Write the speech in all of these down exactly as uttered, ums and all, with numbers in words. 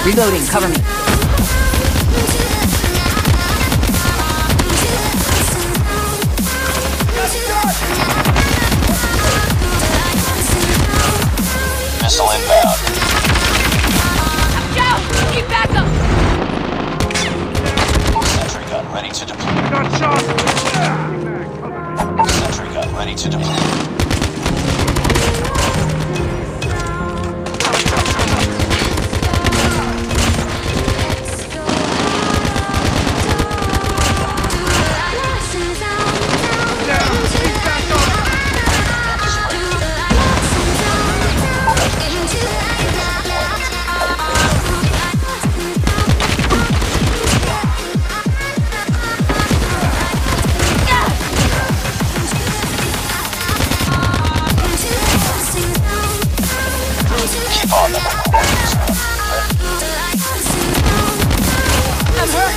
Reloading, cover me. Missile inbound. Joe, keep back up. Sentry gun ready to deploy. Got shot! Sentry gun ready to deploy. Keep on them. I'm hurt.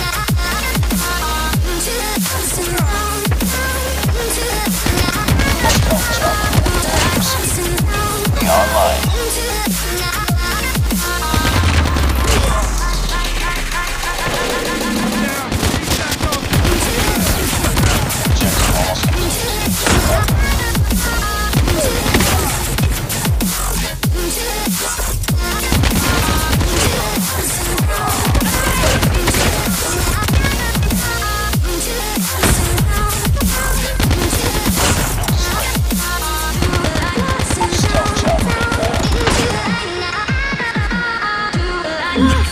Be online. Objective almost stealth chopper inbound.